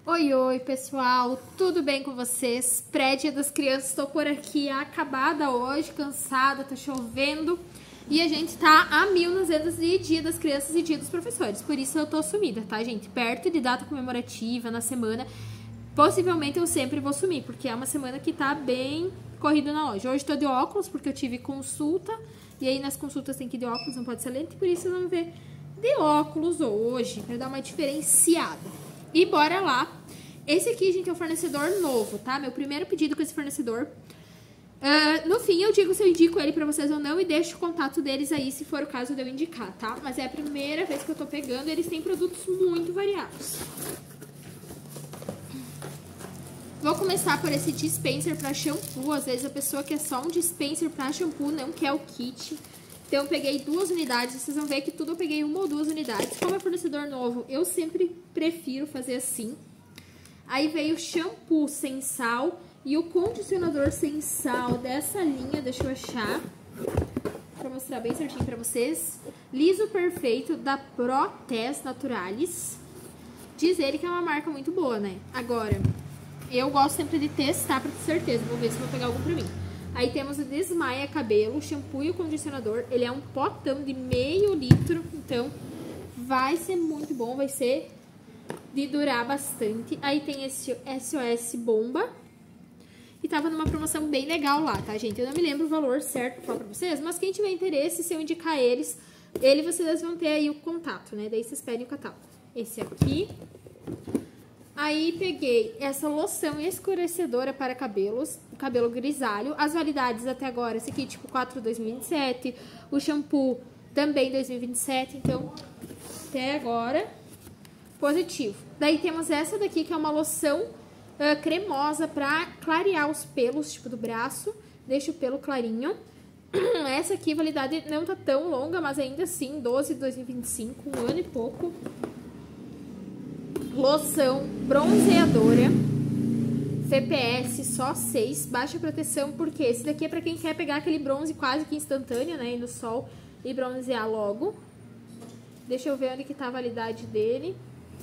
Oi, oi, pessoal, tudo bem com vocês? Pré-dia das crianças, estou por aqui acabada hoje, cansada, tá chovendo e a gente tá a mil nas vendas de dia das crianças e dia dos professores, por isso eu tô sumida, tá, gente? Perto de data comemorativa, na semana, possivelmente eu sempre vou sumir, porque é uma semana que tá bem corrida na loja. Hoje tô de óculos, porque eu tive consulta, e aí nas consultas tem que ir de óculos, não pode ser lente, por isso vamos ver de óculos hoje, pra dar uma diferenciada. E bora lá. Esse aqui, gente, é um fornecedor novo, tá? Meu primeiro pedido com esse fornecedor. No fim, eu digo se eu indico ele pra vocês ou não e deixo o contato deles aí, se for o caso de eu indicar, tá? Mas é a primeira vez que eu tô pegando, eles têm produtos muito variados. Vou começar por esse dispenser pra shampoo. Às vezes a pessoa quer só um dispenser pra shampoo, não quer o kit. Então eu peguei 2 unidades, vocês vão ver que tudo eu peguei 1 ou 2 unidades. Como é fornecedor novo, eu sempre prefiro fazer assim. Aí veio o shampoo sem sal e o condicionador sem sal dessa linha, deixa eu achar, pra mostrar bem certinho pra vocês. Liso Perfeito da Protez Naturalis. Diz ele que é uma marca muito boa, né? Agora, eu gosto sempre de testar pra ter certeza, vou ver se vou pegar algum pra mim. Aí temos o Desmaia Cabelo, o shampoo e o condicionador. Ele é um potão de meio litro, então vai ser muito bom, vai ser de durar bastante. Aí tem esse SOS Bomba. E tava numa promoção bem legal lá, tá, gente? Eu não me lembro o valor certo pra falar pra vocês, mas quem tiver interesse, se eu indicar eles, vocês vão ter aí o contato, né? Daí vocês pedem o catálogo. Esse aqui. Aí peguei essa loção escurecedora para cabelos, cabelo grisalho. As validades até agora, esse aqui tipo 4/2027, o shampoo também 2027, então até agora positivo. Daí temos essa daqui que é uma loção cremosa para clarear os pelos, tipo do braço, deixa o pelo clarinho. Essa aqui, validade não tá tão longa, mas ainda assim, 12/2025, 1 ano e pouco. Loção bronzeadora, FPS só 6, baixa proteção, porque esse daqui é pra quem quer pegar aquele bronze quase que instantâneo, né, no sol e bronzear logo. Deixa eu ver onde que tá a validade dele.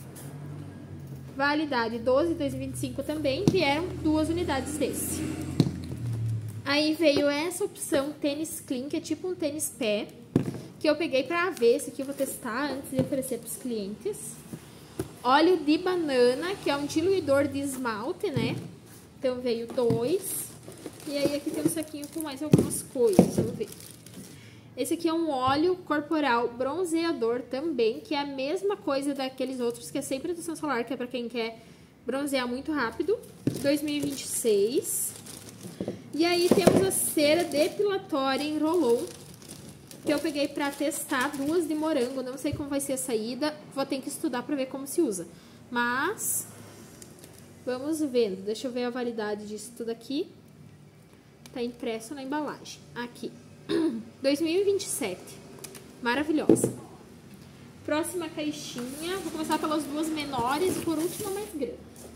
Validade 12/2025 também, vieram 2 unidades desse. Aí veio essa opção tênis clean, que é tipo um tênis pé, que eu peguei pra ver, esse aqui eu vou testar antes de oferecer pros clientes. Óleo de banana, que é um diluidor de esmalte, né? Então veio 2. E aí aqui tem um saquinho com mais algumas coisas, vamos ver. Esse aqui é um óleo corporal bronzeador também, que é a mesma coisa daqueles outros, que é sem proteção solar, que é pra quem quer bronzear muito rápido. 2026. E aí temos a cera depilatória em roll-on, que eu peguei pra testar, 2 de morango. Não sei como vai ser a saída, vou ter que estudar pra ver como se usa. Mas, vamos vendo. Deixa eu ver a validade disso tudo aqui. Tá impresso na embalagem. Aqui. 2027. Maravilhosa. Próxima caixinha. Vou começar pelas 2 menores e por último a mais grande.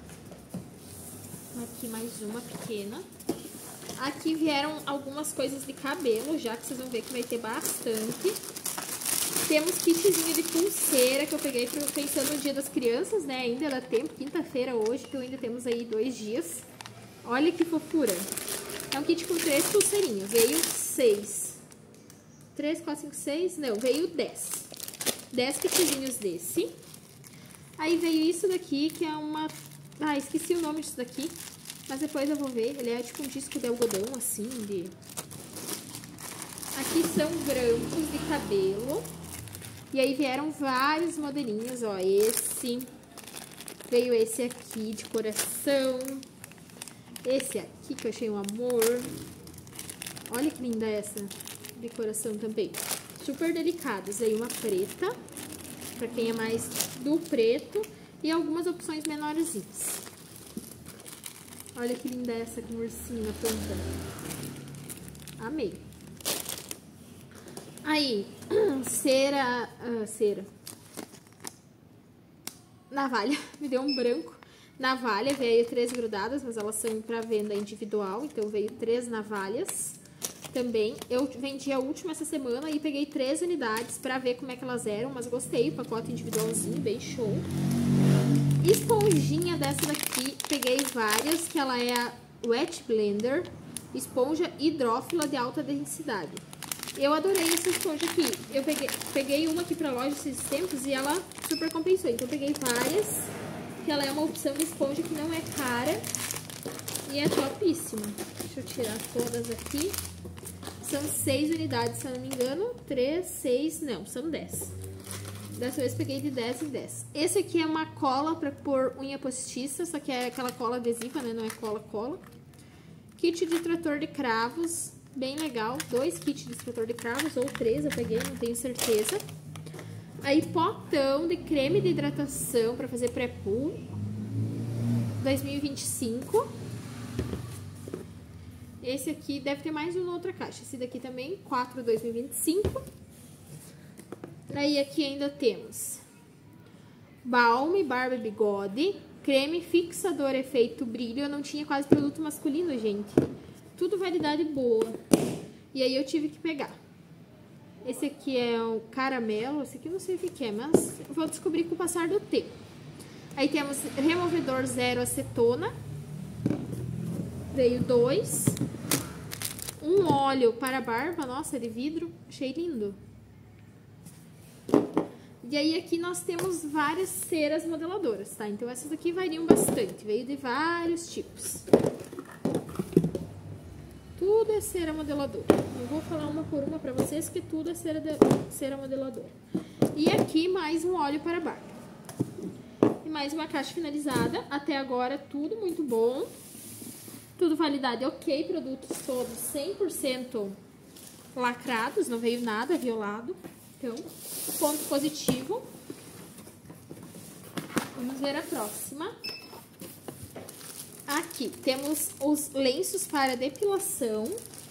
Aqui mais uma pequena. Aqui vieram algumas coisas de cabelo, já que vocês vão ver que vai ter bastante. Temos kitzinho de pulseira, que eu peguei pensando no dia das crianças, né? Ainda dá tempo, quinta-feira hoje, então ainda temos aí 2 dias. Olha que fofura. É um kit com 3 pulseirinhas, veio 6. 3, 4, 5, 6, não, veio 10. 10 kitzinhos desse. Aí veio isso daqui, que é uma... Ah, esqueci o nome disso daqui. Mas depois eu vou ver, ele é tipo um disco de algodão, assim, de... Aqui são grampos de cabelo. E aí vieram vários modelinhos, ó, esse. Veio esse aqui de coração. Esse aqui que eu achei um amor. Olha que linda essa de coração também. Super delicadas. Veio uma preta, pra quem é mais do preto. E algumas opções menorzinhas. Olha que linda essa com ursinho na ponta. Amei. Aí, cera... Navalha. Me deu um branco. Navalha, veio 3 grudadas, mas elas são para venda individual. Então, veio 3 navalhas também. Eu vendi a última essa semana e peguei 3 unidades para ver como é que elas eram. Mas gostei, o pacote individualzinho, bem show. Esponjinha dessa daqui, peguei várias, que ela é a Wet Blender, esponja hidrófila de alta densidade. Eu adorei essa esponja aqui. Eu peguei uma aqui pra loja esses tempos e ela super compensou. Então eu peguei várias, que ela é uma opção de esponja que não é cara e é topíssima. Deixa eu tirar todas aqui. São 6 unidades, se eu não me engano. 3, 6, não, são 10. Dessa vez peguei de 10 em 10. Esse aqui é uma cola pra pôr unha postiça, só que é aquela cola adesiva, né? Não é cola. Kit de trator de cravos, bem legal. 2 kits de trator de cravos, ou 3 eu peguei, não tenho certeza. Aí potão de creme de hidratação pra fazer pré-pool 2025. Esse aqui deve ter mais uma outra caixa. Esse daqui também, 4 2025. Aí aqui ainda temos balme, barba e bigode, creme fixador efeito brilho. Eu não tinha quase produto masculino, gente. Tudo validade boa. E aí eu tive que pegar. Esse aqui é o caramelo. Esse aqui eu não sei o que é, mas eu vou descobrir com o passar do tempo. Aí temos removedor zero acetona. Veio 2. Um óleo para barba. Nossa, de vidro. Achei lindo. E aí aqui nós temos várias ceras modeladoras, tá? Então essas aqui variam bastante, veio de vários tipos. Tudo é cera modeladora. Eu vou falar uma por uma pra vocês, que tudo é cera modeladora. E aqui mais um óleo para barba. E mais uma caixa finalizada. Até agora tudo muito bom. Tudo validade ok, produtos todos 100% lacrados, não veio nada violado. Então, ponto positivo. Vamos ver a próxima. Aqui temos os lenços para depilação.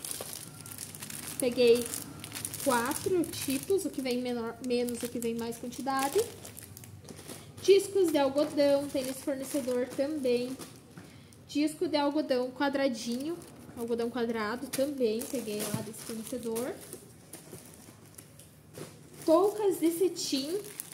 Peguei 4 tipos, o que vem menos, o que vem mais quantidade. Discos de algodão, tem nesse fornecedor também. Disco de algodão quadradinho, algodão quadrado também, peguei lá desse fornecedor. Toucas de cetim,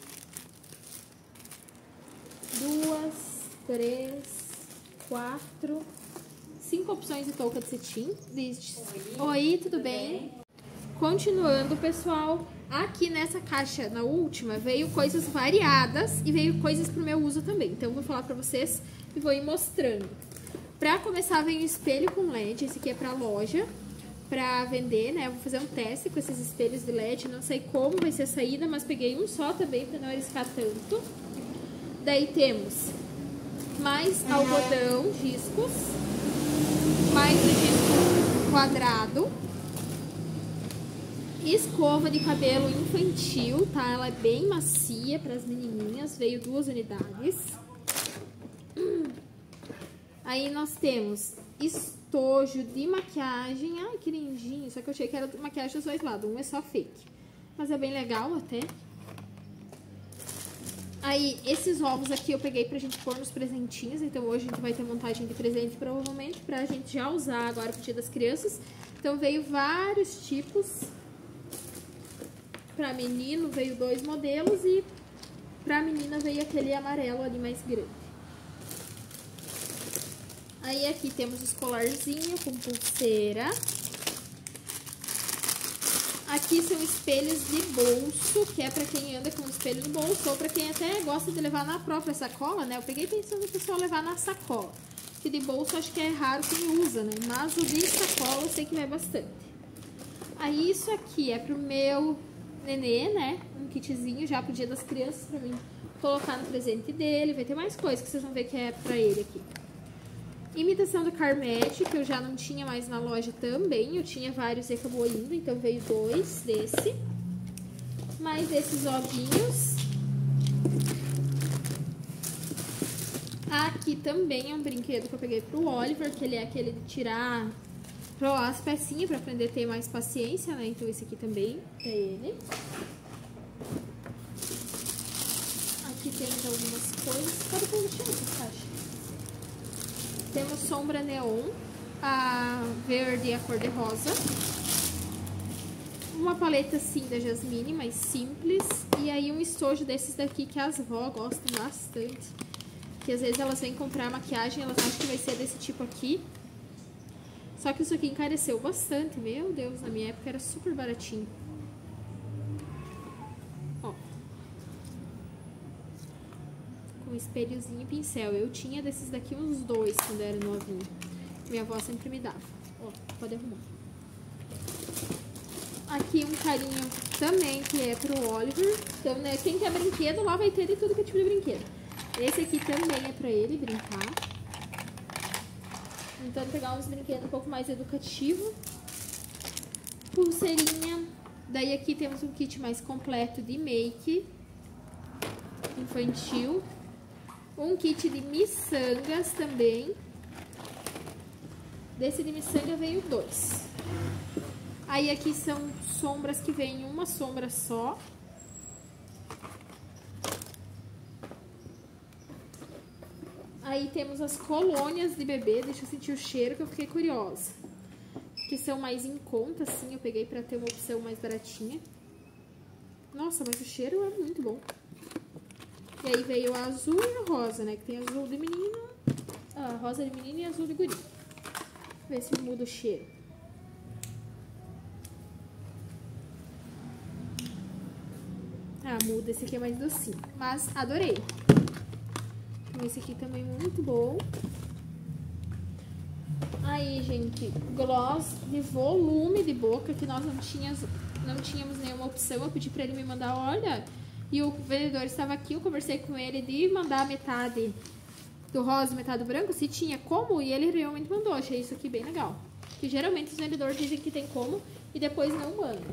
2, 3, 4, 5 opções de touca de cetim. Oi, tudo bem? Continuando, pessoal, aqui nessa caixa, na última, veio coisas variadas e veio coisas pro meu uso também. Então, eu vou falar pra vocês e vou ir mostrando. Pra começar, vem o espelho com LED, esse aqui é pra loja. Pra vender, né? Eu vou fazer um teste com esses espelhos de LED. Não sei como vai ser a saída, mas peguei um só também pra não arriscar tanto. Daí temos mais algodão, discos. Mais o disco quadrado. Escova de cabelo infantil, tá? Ela é bem macia para as menininhas. Veio 2 unidades. Aí nós temos estojo de maquiagem. Ai, que lindinho. Só que eu achei que era maquiagem dos 2 lados. Um é só fake. Mas é bem legal até. Aí, esses ovos aqui eu peguei pra gente pôr nos presentinhos. Então, hoje a gente vai ter montagem de presente, provavelmente, pra gente já usar agora pro Dia das Crianças. Então, veio vários tipos. Pra menino, veio 2 modelos. E pra menina, veio aquele amarelo ali mais grande. Aí aqui temos os colarzinhos com pulseira. Aqui são espelhos de bolso, que é pra quem anda com espelho no bolso, ou pra quem até gosta de levar na própria sacola, né? Eu peguei pensando no pessoal levar na sacola. Que de bolso acho que é raro quem usa, né? Mas o de sacola eu sei que vai bastante. Aí isso aqui é pro meu nenê, né? Um kitzinho já pro Dia das Crianças, pra mim colocar no presente dele. Vai ter mais coisas que vocês vão ver que é pra ele aqui. Imitação do Carmete, que eu já não tinha mais na loja também. Eu tinha vários e acabou indo, então veio 2 desse. Mais esses ovinhos. Aqui também é um brinquedo que eu peguei pro Oliver, que ele é aquele de tirar as pecinhas pra aprender a ter mais paciência, né? Então esse aqui também é ele. Aqui tem algumas coisas. Pode pôr no chão essa caixa. Temos sombra neon, a verde e a cor de rosa. Uma paleta assim da Jasmine, mais simples. E aí um estojo desses daqui que as vó gostam bastante. Que às vezes elas vêm comprar maquiagem, elas acham que vai ser desse tipo aqui. Só que isso aqui encareceu bastante. Meu Deus, na minha época era super baratinho. Ó. Com espelhozinho e pincel. Eu tinha desses daqui uns 2 quando era novinho. Minha avó sempre me dava. Ó, pode arrumar. Aqui um carinho também, que é pro Oliver. Então, né, quem quer brinquedo, lá vai ter de tudo que é tipo de brinquedo. Esse aqui também é pra ele brincar. Então, pegar uns brinquedos um pouco mais educativos. Pulseirinha. Daí aqui temos um kit mais completo de make infantil. Um kit de miçangas também. Desse de miçanga veio 2. Aí aqui são sombras que vem uma sombra só. Aí temos as colônias de bebê, deixa eu sentir o cheiro que eu fiquei curiosa. Que são mais em conta, assim, eu peguei pra ter uma opção mais baratinha. Nossa, mas o cheiro é muito bom. E aí veio a azul e a rosa, né? Que tem azul de menino, a rosa de menino e azul de guri. Ver se muda o cheiro. Ah, muda, esse aqui é mais docinho, mas adorei. Esse aqui também muito bom. Aí, gente, gloss de volume de boca, que nós não tínhamos nenhuma opção. Eu pedi pra ele me mandar, olha, e o vendedor estava aqui, eu conversei com ele de mandar metade do rosa e metade do branco, se tinha como, e ele realmente mandou. Achei isso aqui bem legal. Que geralmente os vendedores dizem que tem como e depois não mandam.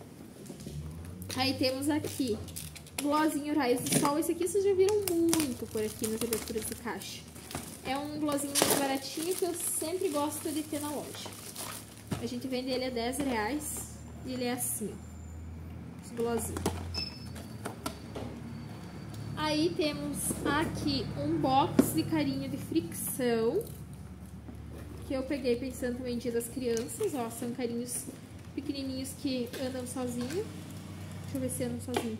Aí temos aqui glossinho raios de sol. Esse aqui vocês já viram muito por aqui nas aberturas de caixa. É um glossinho mais baratinho que eu sempre gosto de ter na loja. A gente vende ele a R$10 e ele é assim, ó, os glossinhos. Aí temos aqui um box de carinho de fricção, que eu peguei pensando também em Dia das Crianças, ó, são carinhos pequenininhos que andam sozinhos. Deixa eu ver se andam sozinhos.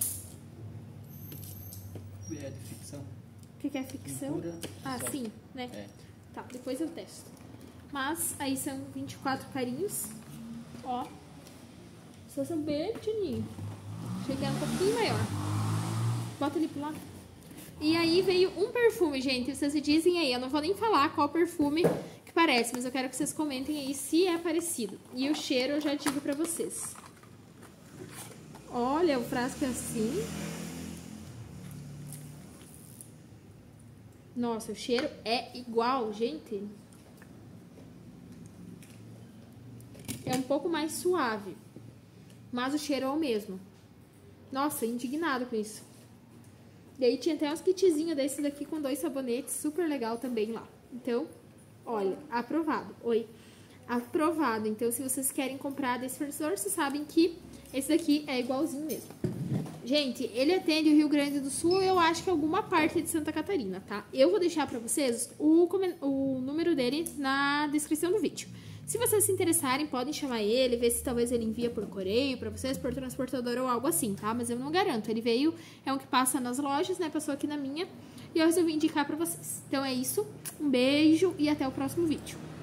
É de fricção. O que é fricção? Pintura, ah, só. sim, né? É. Tá, depois eu testo. Mas aí são 24 carinhos. Ó. Só são bem pequenininhos. Achei que era um pouquinho maior. Bota ali pro lado. E aí veio um perfume, gente. Vocês me dizem aí. Eu não vou nem falar qual perfume que parece, mas eu quero que vocês comentem aí se é parecido. E o cheiro eu já digo pra vocês. Olha, o frasco é assim. Nossa, o cheiro é igual, gente. É um pouco mais suave, mas o cheiro é o mesmo. Nossa, indignado com isso. E aí tinha até uns kitzinhos desses daqui com 2 sabonetes, super legal também lá. Então, olha, aprovado. Oi, aprovado. Então, se vocês querem comprar desse fornecedor, vocês sabem que esse daqui é igualzinho mesmo. Gente, ele atende o Rio Grande do Sul, eu acho que alguma parte de Santa Catarina, tá? Eu vou deixar pra vocês o número dele na descrição do vídeo. Se vocês se interessarem, podem chamar ele, ver se talvez ele envia por correio pra vocês, por transportador ou algo assim, tá? Mas eu não garanto. Ele veio, é um que passa nas lojas, né? Passou aqui na minha e eu resolvi indicar pra vocês. Então é isso, um beijo e até o próximo vídeo.